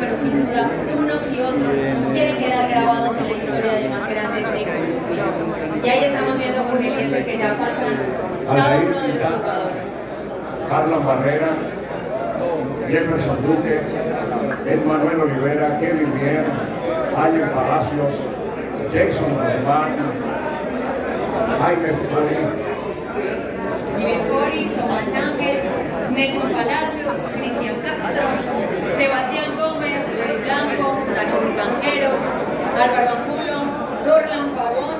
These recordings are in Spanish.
pero sin duda unos y otros quieren quedar grabados en la historia del más grande de Colombia. Y ahí estamos viendo a Jorge Eliezer que ya pasan cada uno de los jugadores. Carlos Barrera, Jefferson Duque, Emmanuel Olivera, Kevin Mier, Ayer Palacios, Jason Guzmán, Jaime Fori, Fori, Tomás Ángel, Nelson Palacios, Cristian Castro, Sebastián Gómez, Jory Blanco, Danovis Banquero, Álvaro Angulo, Dorlan Pavón.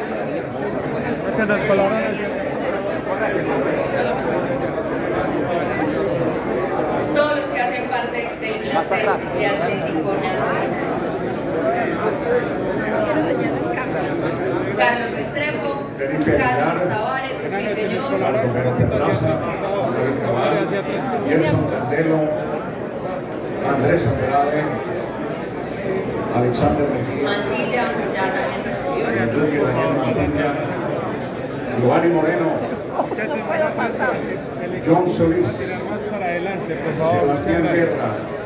Todos los que hacen parte del plantel de Atlético Nacional. Carlos Restrepo, Carlos Tavares, sí señor. Gerson Candelo, Andrés Andrade, Alexander Mantilla, ya también recibió. Giovanni Moreno, John Solís, Sebastián Guerra,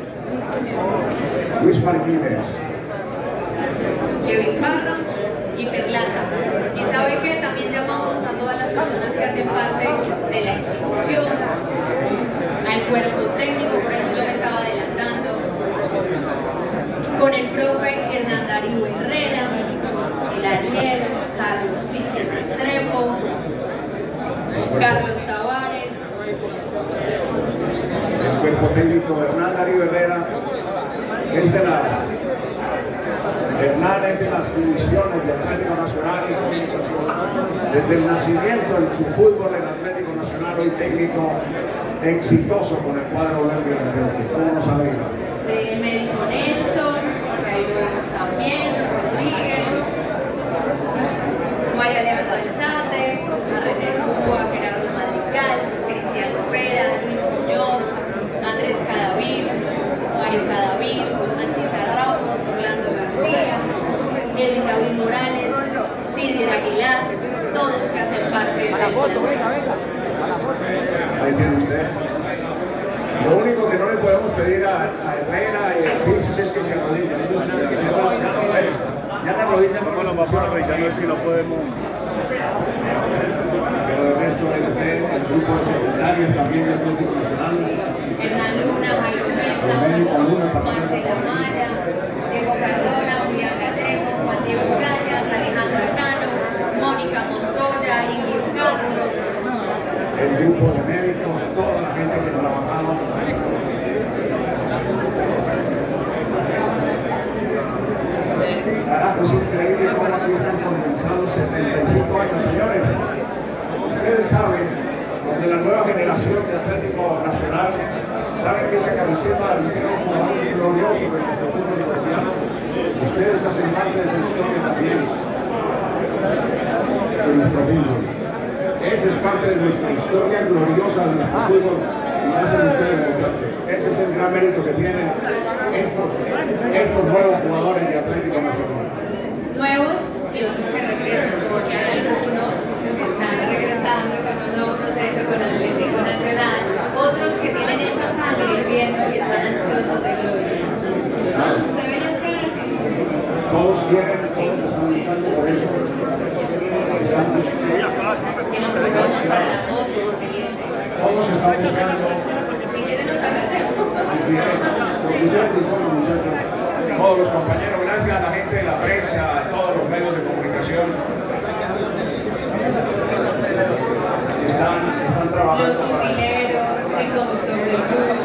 Luis Martínez, Kevin Parra y Perlaza. Y sabe que también llamamos a todas las personas que hacen parte de la institución, al cuerpo técnico, por eso yo me estaba adelantando, con el profe Hernán Darío Herrera, el Ariel, Carlos Pizzi Restrepo, Carlos Tavares. El cuerpo técnico Hernán Darío Herrera es de la Hernán es de las divisiones del Atlético Nacional, desde el nacimiento del su fútbol del Atlético Nacional, hoy técnico exitoso con el cuadro verde de Antioquia. ¿Cómo no sabía? Sí, el médico Nelson, que ahí lo vemos también, Rodríguez, María Alejandra Alzate, a René Cuba, Gerardo Madrigal, Cristian Lopera, Luis Muñoz, Andrés Cadavid, Mario Cadavid, Ancisa Ramos, Orlando García, Edwin David Morales, Didier Aguilar, todos que hacen parte del plantel. Ahí tiene usted. Lo único que no le podemos pedir a Herrera y a Pisis es que se arrodillen. Ya la rodilla no lo vamos a arrodillar, no es que no podemos. Pero el resto el grupo de secretarios también del Atlético Nacional. Hernán Luna, Jairo Mesa, Marcela Maya, Diego Cardona, Julián Gallego, Juan Diego Callas, Alejandra Cano, Mónica Montoya, Ingrid Castro. El grupo de médicos, toda la gente que trabajaba. Carajo, es increíble cómo aquí están condensados 75 años, señores. Ustedes saben, los de la nueva generación de Atlético Nacional, saben que esa camiseta la vistieron un jugador glorioso de nuestro fútbol colombiano. Ustedes hacen parte de esa historia también, de nuestro fútbol. Esa es parte de nuestra historia gloriosa de nuestro fútbol y hacen ustedes, muchachos. Ese es el gran mérito que tienen estos nuevos jugadores de Atlético Nacional. Nuevos y otros que regresan, porque hay algunos que están regresando con un nuevo proceso con Atlético Nacional, otros que tienen esa sangre hirviendo y están ansiosos de gloria. ¿Usted ve las caras? Todos quieren, todos están luchando por eso. Que nos volvamos para la foto, porque Eliezer. Todos están buscando. Si quieren nos agradecemos. Todos los compañeros, gracias a la gente de la prensa, a todos los medios de comunicación. Están trabajando. Los utileros, el conductor del bus,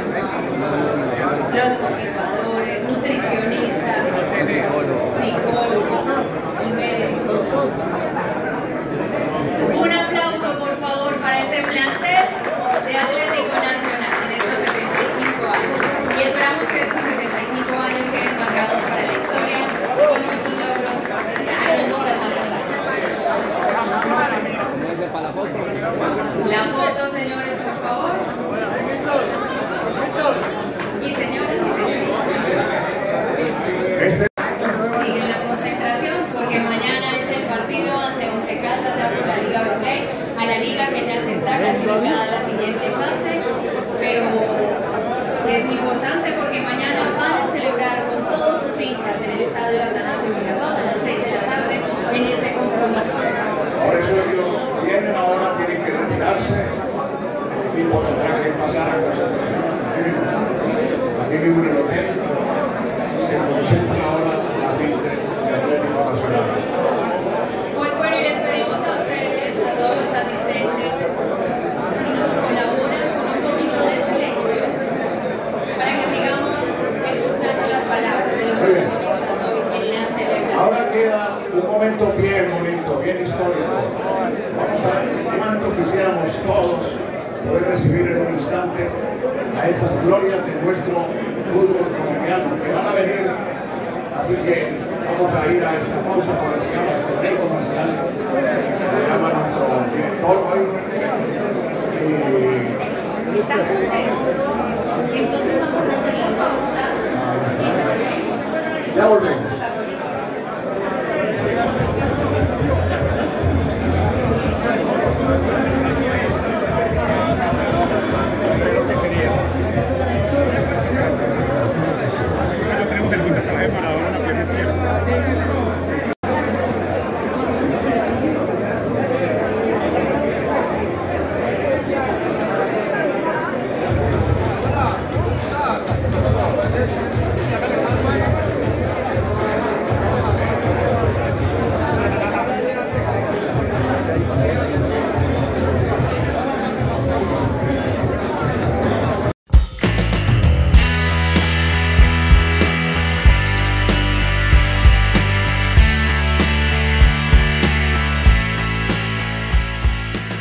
los motivadores, nutricionistas, psicólogos, el médico. Un aplauso, por favor, para este plantel de Atlético Nacional en estos 75 años. Y esperamos que estos 75 años queden marcados para la historia con muchos logros y con muchas más hazañas. La foto, señores, por favor. Y señoras y señores. Sigue la concentración porque mañana es el partido ante Once Caldas ya por la Liga Betplay, a la liga que ya se está clasificada a la siguiente fase, pero Es importante porque mañana van a celebrar con todos sus hinchas en el estadio Atanasio Girardot a las 6 de la tarde en este compromiso. Por eso ellos vienen ahora, tienen que retirarse, el equipo tendrá que pasar a concentración aquí mismo en el hotel, se concentran ahora las 20 de Atlético Nacional. Pues bueno, y les pedimos a ustedes, a todos los asistentes, si nos colaboran con un poquito de silencio para que sigamos escuchando las palabras de los protagonistas hoy en la celebración. Ahora queda un momento bien bonito, bien histórico. Vamos a ver cuánto quisiéramos todos poder recibir en un instante a esas glorias de nuestro fútbol colombiano que van a venir. Así que vamos a ir a esta pausa comercial, a este break comercial.